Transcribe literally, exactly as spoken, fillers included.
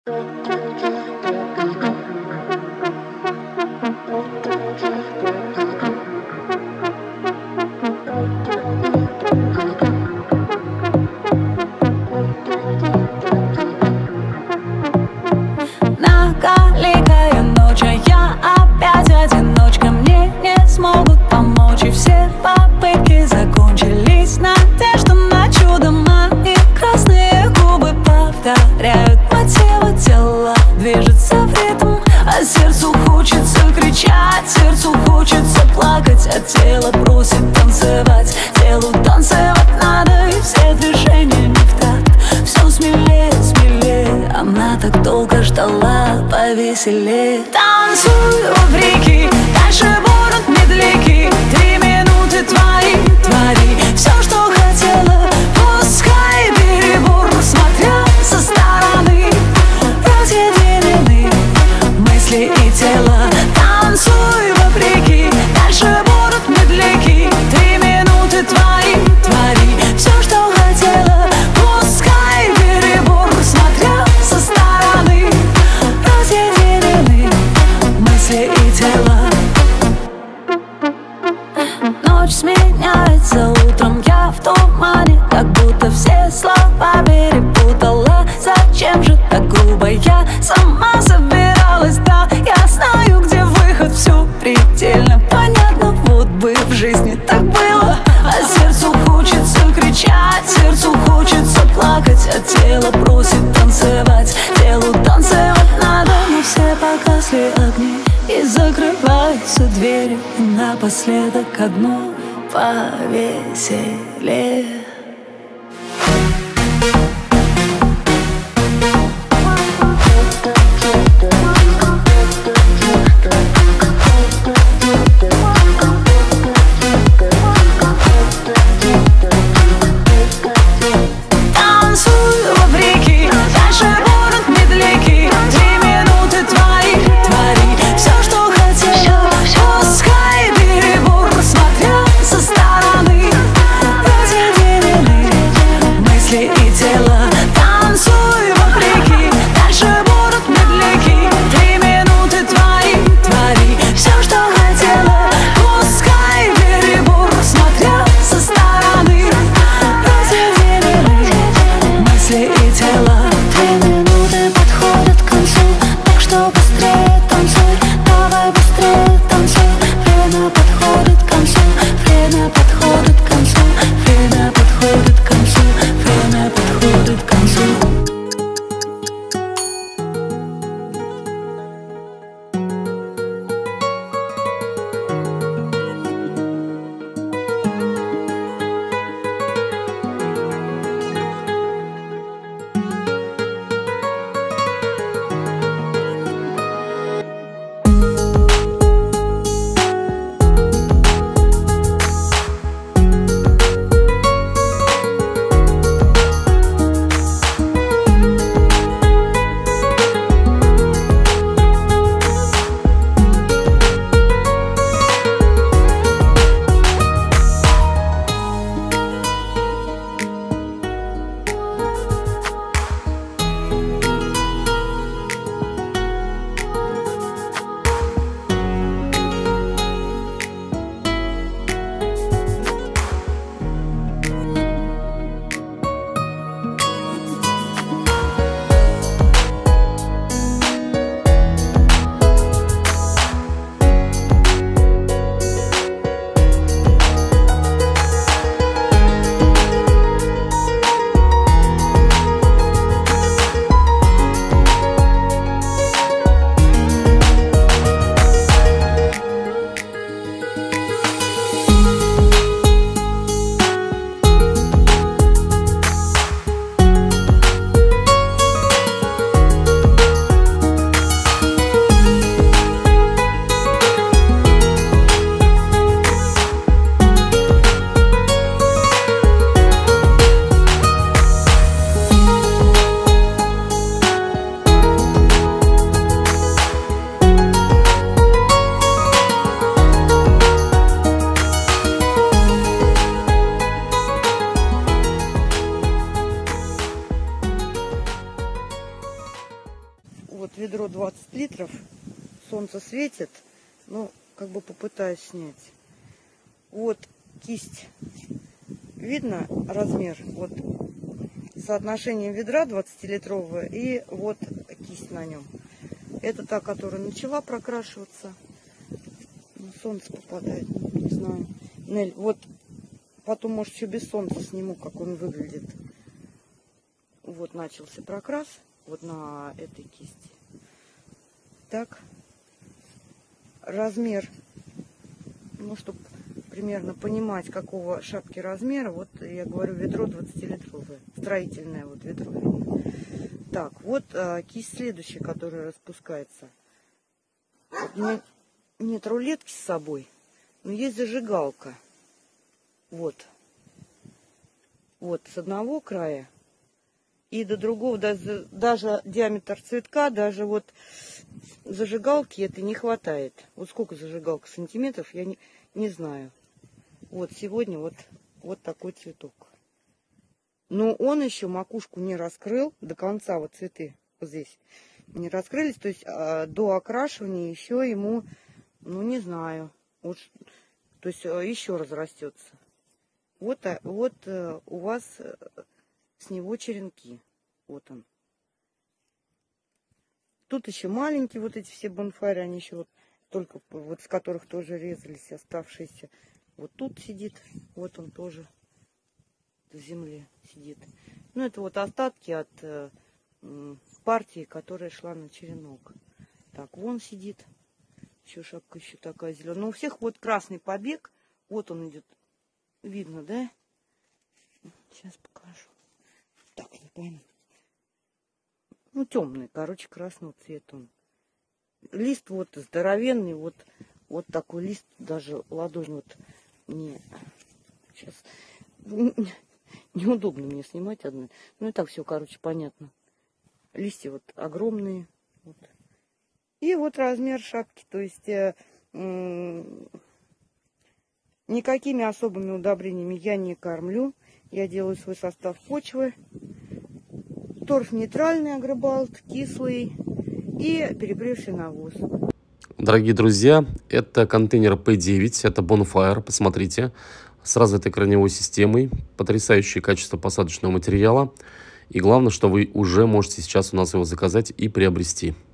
Многоликая ночь, а я опять одиночка. Мне не смогут помочь, и все попытки закончились. Надежда на чудо, мои красные губы повторяют мотивы тела. Движется в ритм, а сердцу хочется кричать, сердцу хочется плакать, а тело просит танцевать. Телу танцевать надо, и все движения не в такт. Все смелее, смелее, она так долго ждала повеселее. Танцуй вопреки, дальше будут медляки. Три минуты твои, твори все, что хотела. Пускай перебор, смотря со стороны, разъединены мысли и тело. Танцуй вопреки, дальше будут медляки. Три минуты твои, твори все, что хотела. Пускай перебор, смотря со стороны, разъединены мысли и тело. Ночь сменяется утром, я в тумане, как будто все слова перепутала. Зачем же так грубо? Я сама собиралась, да, я знаю, где выход, все предельно понятно. Вот бы в жизни так было, а сердцу хочется кричать, сердцу хочется плакать, а тело просит танцевать. Телу танцевать надо, но все погасли огни и закрываются двери. И напоследок одно повеселее. Разъединены Вот ведро двадцать литров. Солнце светит. Ну, как бы попытаюсь снять. Вот кисть. Видно размер? Вот соотношение ведра двадцатилитрового и вот кисть на нем. Это та, которая начала прокрашиваться. Солнце попадает, не знаю. Нель, вот потом, может, еще без солнца сниму, как он выглядит. Вот начался прокрас. Вот на этой кисти. Так. Размер. Ну, чтобы примерно понимать, какого шапки размера. Вот я говорю, ведро двадцатилитровое. Строительное вот ведро. Так, вот а, кисть следующая, которая распускается. Вот у меня нет рулетки с собой, но есть зажигалка. Вот. Вот с одного края и до другого, даже, даже диаметр цветка, даже вот зажигалки это не хватает. Вот сколько зажигалка сантиметров, я не, не знаю. Вот сегодня вот, вот такой цветок. Но он еще макушку не раскрыл до конца, вот цветы вот здесь не раскрылись. То есть а, до окрашивания еще ему, ну не знаю, вот, то есть а, еще разрастется. Вот, а, вот а, у вас а, с него черенки. Вот он. Тут еще маленькие вот эти все бонфари, они еще вот только вот с которых тоже резались оставшиеся. Вот тут сидит, вот он тоже в земле сидит. Ну это вот остатки от э, партии, которая шла на черенок. Так, вон сидит. Еще шапка еще такая зеленая. Но у всех вот красный побег. Вот он идет. Видно, да? Сейчас покажу. Так, не пойму. Ну, темный, короче, красного цвета он. Лист вот здоровенный, вот, вот такой лист, даже ладонь вот не... Сейчас... Неудобно мне снимать одно. Ну и так все, короче, понятно. Листья вот огромные. Вот. И вот размер шапки. То есть э, э, никакими особыми удобрениями я не кормлю. Я делаю свой состав почвы. Торф нейтральный, агробалт, кислый и перегревший навоз. Дорогие друзья, это контейнер пэ девять, это Bonfire, посмотрите, с развитой корневой системой, потрясающее качество посадочного материала. И главное, что вы уже можете сейчас у нас его заказать и приобрести.